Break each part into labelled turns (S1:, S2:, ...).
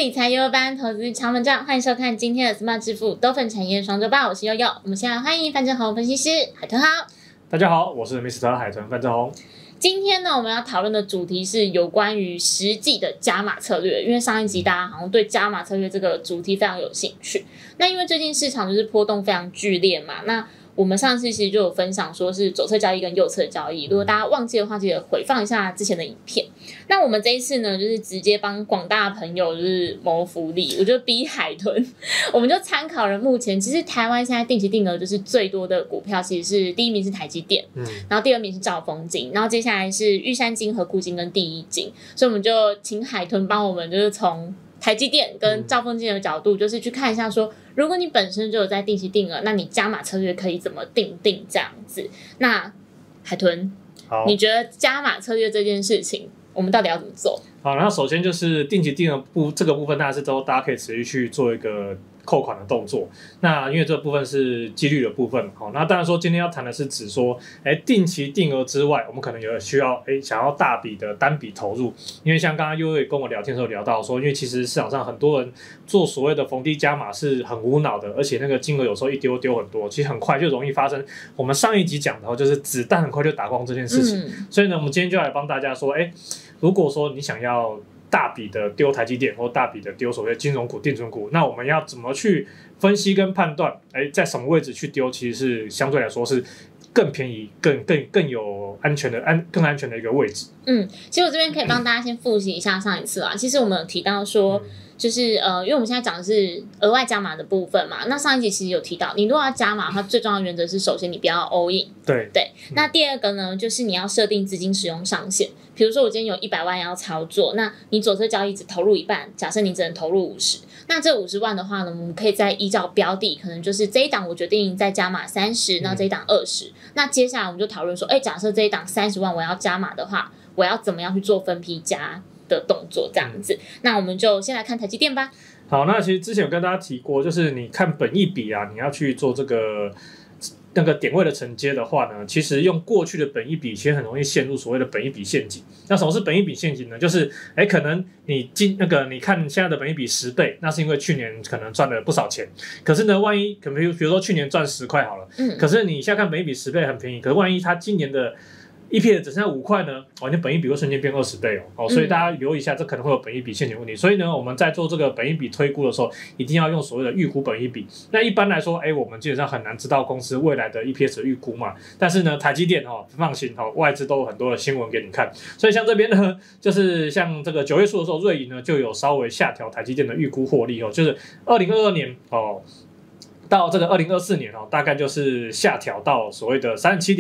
S1: 理财优班投资敲门杖，欢迎收看今天的 Smart 致富多份产业双周报，我是悠悠。我们先来欢迎范正宏分析师，海豚好。
S2: 大家好，我是 Mr. 海豚范正宏。
S1: 今天呢，我们要讨论的主题是有关于实际的加码策略，因为上一集大家好像对加码策略这个主题非常有兴趣。那因为最近市场就是波动非常剧烈嘛，那我们上次其实就有分享说是左侧交易跟右侧交易，如果大家忘记的话，记得回放一下之前的影片。那我们这一次呢，就是直接帮广大朋友就是谋福利，我就逼海豚，我们就参考了目前其实台湾现在定期定额就是最多的股票，其实是第一名是台积电，然后第二名是兆丰金，然后接下来是玉山金、合库金跟第一金，所以我们就请海豚帮我们就是从台积电跟兆丰金的角度，就是去看一下说，如果你本身就有在定期定额，那你加码策略可以怎么定这样子？那海豚，你觉得加码策略这件事情，我们到底要怎么做？
S2: 好，那首先就是定期定额这个部分，大家可以持续去做一个扣款的动作。那因为这部分是几率的部分，好，那当然说今天要谈的是指说，定期定额之外，我们可能有需要想要大笔的单笔投入。因为像刚刚悠悠跟我聊天的时候聊到说，因为其实市场上很多人做所谓的逢低加码是很无脑的，而且那个金额有时候一丢很多，其实很快就容易发生我们上一集讲的就是子弹很快就打光这件事情。所以呢，我们今天就来帮大家说，如果说你想要大笔的丢台积电或大笔的丢所谓的金融股、定存股，那我们要怎么去分析跟判断？在什么位置去丢，其实是相对来说是更便宜、更有安全的更安全的一个位置。
S1: 其实我这边可以帮大家先复习一下上一次啦。其实我们有提到说，就是因为我们现在讲的是额外加码的部分嘛。那上一集其实有提到，你如果要加码，它最重要的原则是，首先你不要 all in。对。那第二个呢，就是你要设定资金使用上限。比如说我今天有100万要操作，那你左侧交易只投入一半，假设你只能投入50，那这50万的话呢，我们可以再依照标的，可能就是这一档我决定再加码30，那这一档20，那接下来我们就讨论说，假设这一档30万我要加码的话，我要怎么样去做分批加的动作这样子。那我们就先来看台积电吧。
S2: 好，那其实之前有跟大家提过，就是你看本益比啊，你要去做这个那个点位的承接的话呢，其实用过去的本益比，其实很容易陷入所谓的本益比陷阱。那什么是本益比陷阱呢？就是可能你你看现在的本益比10倍，那是因为去年可能赚了不少钱。可是呢，万一可能比如说去年赚10块好了，可是你现在看本益比10倍很便宜，可是万一它今年的EPS 只剩下5块呢，你本益比会瞬间变20倍哦，所以大家留意一下，这可能会有本益比陷阱问题。所以呢，我们在做这个本益比推估的时候，一定要用所谓的预估本益比。那一般来说，我们基本上很难知道公司未来的 EPS 的预估嘛。但是呢，台积电放心外资都有很多的新闻给你看。所以像这边呢，就是像这个9月初的时候，瑞银呢就有稍微下调台积电的预估获利就是2022年到这个2024年大概就是下调到所谓的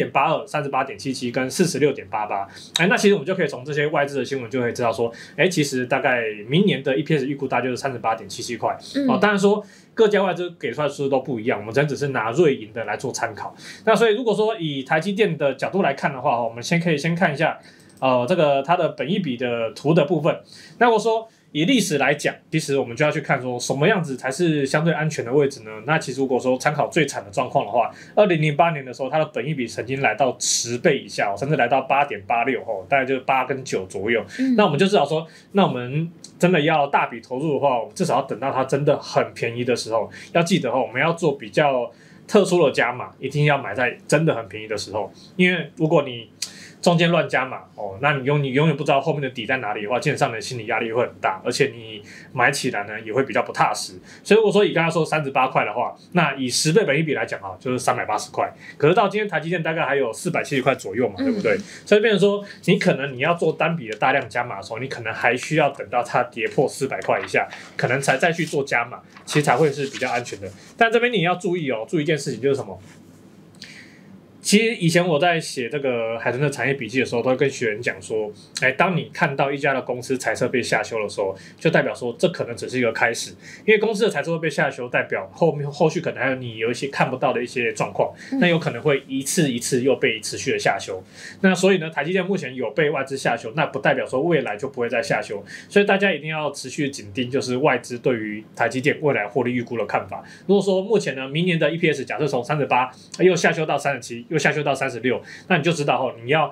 S2: 37.82、38.77跟46.88。那其实我们就可以从这些外资的新闻就可以知道说，其实大概明年的 EPS 预估大概就是38.77块。当然说各家外资给出来的数字都不一样，我们只是拿瑞银的来做参考。那所以如果说以台积电的角度来看的话，我们可以先看一下这个它的本益比的图的部分。那我说以历史来讲，其实我们就要去看说什么样子才是相对安全的位置呢？那其实如果说参考最惨的状况的话，2008年的时候，它的本益比曾经来到10倍以下，甚至来到8.86大概就是8跟9左右。那我们就知道说，那我们真的要大笔投入的话，至少要等到它真的很便宜的时候。要记得我们要做比较特殊的加码，一定要买在真的很便宜的时候，因为如果你中间乱加码那你永远不知道后面的底在哪里的话，基本上你的心理压力会很大，而且你买起来呢也会比较不踏实。所以如果说以刚刚说38块的话，那以10倍本益比来讲就是380块。可是到今天台积电大概还有470块左右嘛，对不对？所以变成说你要做单笔的大量加码的时候，你可能还需要等到它跌破400块以下，可能才再去做加码，其实才会是比较安全的。但这边你要注意一件事情，就是什么？其实以前我在写这个海豚的产业笔记的时候，都会跟学员讲说，当你看到一家的公司财测被下修的时候，就代表说这可能只是一个开始，因为公司的财测会被下修，代表后续可能还有你有一些看不到的一些状况，那有可能会一次又被持续的下修。那所以呢，台积电目前有被外资下修，那不代表说未来就不会再下修，所以大家一定要持续紧盯，就是外资对于台积电未来获利预估的看法。如果说目前呢，明年的 EPS 假设从38又下修到37。又下修到36，那你就知道你要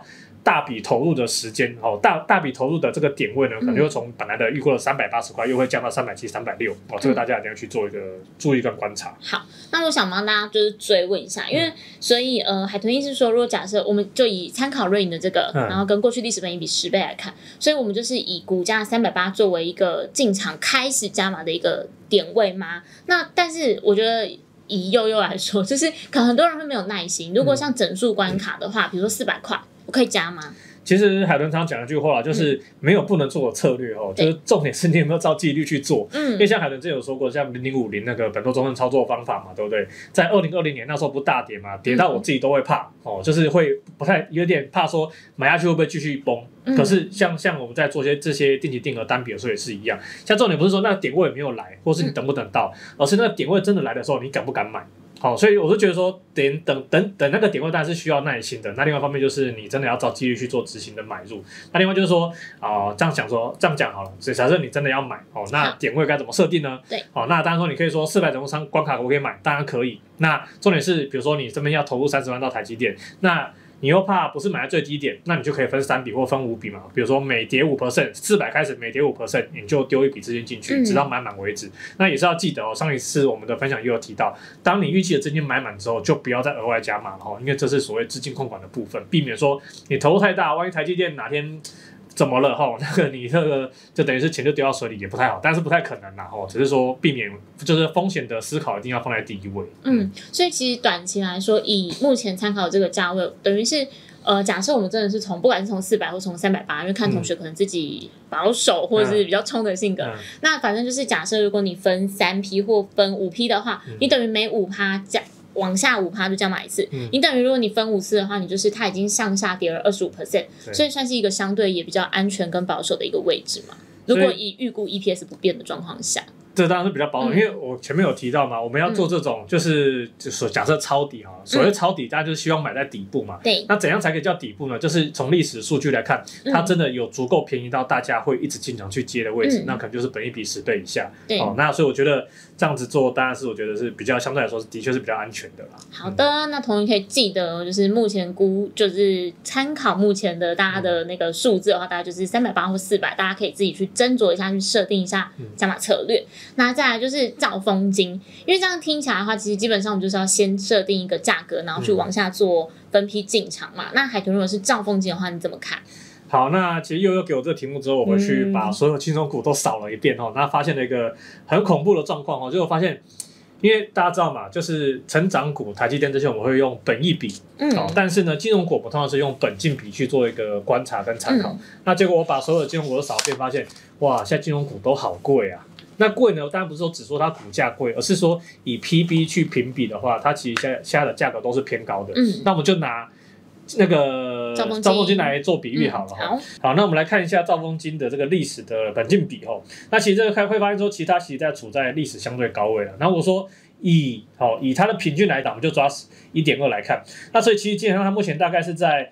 S2: 大笔投入的时间大笔投入的这个点位呢，可能会从本来的预估的380块，又会降到370、360这个大家一定要去做一个注意跟观察。
S1: 好，那我想帮大家就是追问一下，因为所以海豚医师说，如果假设我们就以参考瑞银的这个，然后跟过去历史本益比10倍来看，所以我们就是以股价380作为一个进场开始加码的一个点位吗？那但是我觉得以悠悠来说，就是可能很多人会没有耐心。如果像整数关卡的话，比如说400块，我可以加吗？
S2: 其实海豚常讲一句话，就是没有不能做的策略就是重点是你有没有照纪律去做。因为像海豚之前有说过，像0050那个本多终身操作方法嘛，对不对？在2020年那时候不大跌嘛，跌到我自己都会怕就是会不太有点怕说买下去会不会继续崩。可是像我们在做这些定期定额单笔的时候也是一样，像重点不是说那个点位有没有来，或是你等不等到，而是那个点位真的来的时候，你敢不敢买？所以我就觉得说，等那个点位当然是需要耐心的。那另外一方面就是你真的要照纪律去做执行的买入。那另外就是说，这样讲好了，假设你真的要买那点位该怎么设定呢？
S1: 对，
S2: 那当然说你可以说400整数关卡我可以买，当然可以。那重点是，比如说你这边要投入30万到台积电，那你又怕不是买在最低点，那你就可以分3笔或分5笔嘛。比如说每跌 5%，400 开始每跌 5%， 你就丢一笔资金进去，直到买满为止。那也是要记得上一次我们的分享也有提到，当你预期的资金买满之后，就不要再额外加码了因为这是所谓资金控管的部分，避免说你投入太大，万一台积电哪天怎么了那个你那个就等于是钱就丢到水里也不太好，但是不太可能啦只是说避免就是风险的思考一定要放在第一位。
S1: 所以其实短期来说，以目前参考的这个价位，等于是假设我们真的是不管是从400或从380，因为看同学可能自己保守或者是比较冲的性格，那反正就是假设如果你分3批或分5批的话，你等于每5%往下5%就加码一次，你等于如果你分5次的话，你就是它已经向下跌了 25%， 所以算是一个相对也比较安全跟保守的一个位置嘛。如果以预估 EPS 不变的状况下，
S2: 这当然是比较保守，因为我前面有提到嘛，我们要做这种就是假设抄底所谓抄底，大家就是希望买在底部嘛。
S1: 对。
S2: 那怎样才可以叫底部呢？就是从历史数据来看，它真的有足够便宜到大家会一直进场去接的位置，那可能就是本益比10倍以下。
S1: 对。
S2: 那所以我觉得这样子做，当然是我觉得是比较相对来说的确是比较安全的啦。
S1: 好的，那同学可以记得，就是目前就是参考目前的大家的那个数字的话，大概就是380或400，大家可以自己去斟酌一下，去设定一下加码策略。那再来就是兆丰金，因为这样听起来的话，其实基本上我们就是要先设定一个价格，然后去往下做分批进场嘛。那海豚如果是兆丰金的话，你怎么看？
S2: 好，那其实悠悠给我这个题目之后，我回去把所有轻松股都扫了一遍那发现了一个很恐怖的状况就我发现，因为大家知道嘛，就是成长股、台积电这些我们会用本益比但是呢，金融股我们通常是用本净比去做一个观察跟参考。那结果我把所有的金融股都扫一遍，发现哇，现在金融股都好贵啊。那贵呢，当然不是说只说它股价贵，而是说以 PB 去评比的话，它其实现在的价格都是偏高的。那我们就拿那个兆丰金来做比喻好了好，那我们来看一下兆丰金的这个历史的本净比那其实这个会发现说，其实它其实在处在历史相对高位了。然后我说以它的平均来讲，我们就抓 1.2 来看。那所以其实基本上它目前大概是在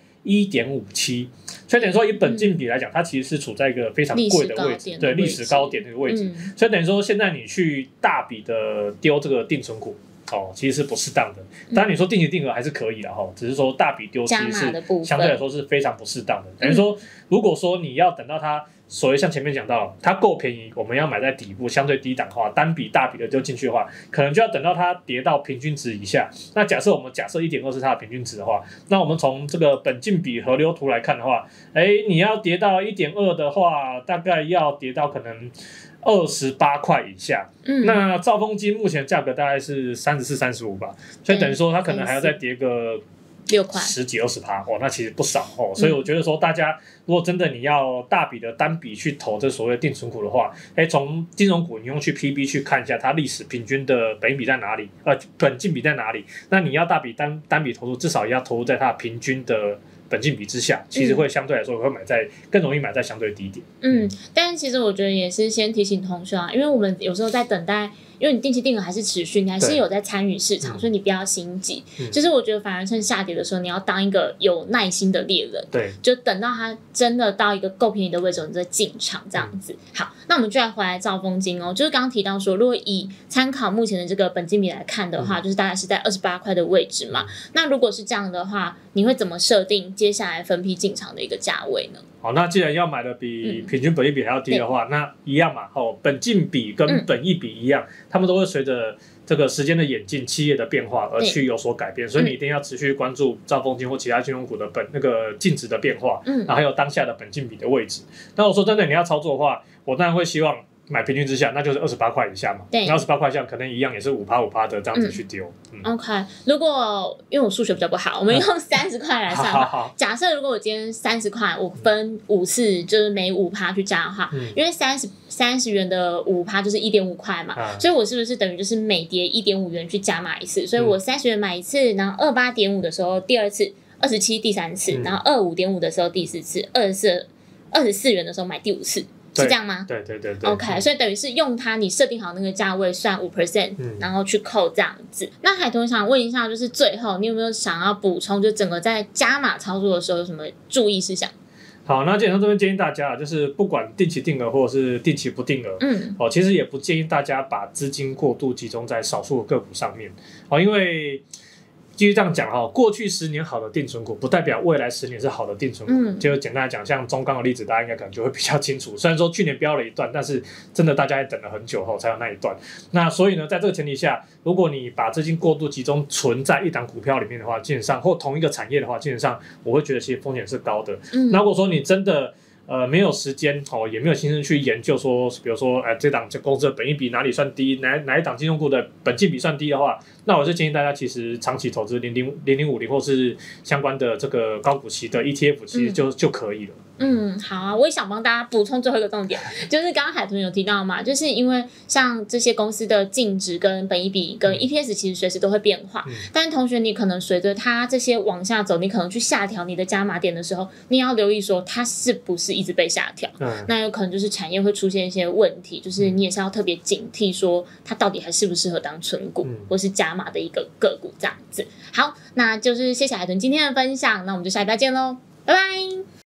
S2: 1.57，所以等于说以本净比来讲，它其实是处在一个非常贵的位置，对历史高点的一个位置。所以等于说现在你去大笔的丢这个定存股其实是不适当的。当然你说定期定额还是可以的只是说大笔丢其实是相对来说是非常不适当的。等于说如果说你要等到它所谓像前面讲到它够便宜，我们要买在底部相对低档的话，单笔大笔的丢进去的话，可能就要等到它跌到平均值以下。那假设1.2是它的平均值的话，那我们从这个本净比河流图来看的话，你要跌到 1.2 的话，大概要跌到可能28块以下。那兆丰金目前价格大概是34、35吧，所以等于说它可能还要再跌个
S1: 6块
S2: 10几20%那其实不少所以我觉得说大家如果真的你要大笔的单笔去投这所谓的定存股的话，从金融股你用去 PB 去看一下它历史平均的本益比在哪里，本净比在哪里，那你要大笔单笔投入，至少也要投入在它平均的本净比之下，其实会相对来说会更容易买在相对低点。
S1: 但其实我觉得也是先提醒同学因为我们有时候在等待因为你定期定额还是持续，你还是有在参与市场，所以你不要心急。就是我觉得反而趁下跌的时候，你要当一个有耐心的猎人，
S2: 对，
S1: 就等到它真的到一个够便宜的位置，你再进场这样子。好，那我们就来回来兆丰金哦，就是刚刚提到说，如果以参考目前的这个本金比来看的话，就是大概是在28块的位置嘛。那如果是这样的话，你会怎么设定接下来分批进场的一个价位呢？
S2: 好，那既然要买的比平均本益比还要低的话，那一样嘛，本金比跟本益比一样，他们都会随着这个时间的演进、企业的变化而去有所改变，所以你一定要持续关注兆丰金或其他金融股的那个净值的变化，然后还有当下的本金比的位置。那我说真的，你要操作的话，我当然会希望买平均之下，那就是28块以下嘛。对，那28块以下可能一样也是5%的这样子去丢。
S1: OK， 如果因为我数学比较不好，我们用30块来算。好，假设如果我今天30块，我分5次，就是每5%去加的话，因为30元的5%就是1.5块嘛，所以我是不是等于就是每跌1.5元去加码一次？所以我30元买一次，然后28.5的时候第二次，27第三次，然后25.5的时候第四次，24元的时候买第5次。是这样吗？
S2: 对。
S1: OK， 所以等于是用它你设定好那个价位算5%，然后去扣这样子。那海豚想问一下，就是最后你有没有想要补充，就整个在加码操作的时候有什么注意事项？
S2: 好，那基本上这边建议大家，就是不管定期定额或者是定期不定额，其实也不建议大家把资金过度集中在少数的个股上面，因为继续这样讲哈，过去10年好的定存股，不代表未来10年是好的定存股。就简单来讲，像中钢的例子，大家应该可能就会比较清楚。虽然说去年飙了一段，但是真的大家也等了很久后才有那一段。那所以呢，在这个前提下，如果你把资金过度集中存在一档股票里面的话，基本上或同一个产业的话，基本上我会觉得其实风险是高的。那如果说你真的没有时间也没有心思去研究说，比如说这档公司的本益比哪里算低，哪一档金融股的本金比算低的话，那我就建议大家其实长期投资0050或是相关的这个高股息的 ETF 其实就可以了。
S1: 好啊，我也想帮大家补充最后一个重点，就是刚刚海豚有提到嘛，就是因为像这些公司的净值跟本益比跟 EPS 其实随时都会变化，但同学你可能随着它这些往下走，你可能去下调你的加码点的时候，你也要留意说它是不是一直被下调，那有可能就是产业会出现一些问题，就是你也是要特别警惕说它到底还适不适合当存股或是加码的一个个股这样子。好，那就是谢谢海豚今天的分享，那我们就下礼拜见咯，拜拜。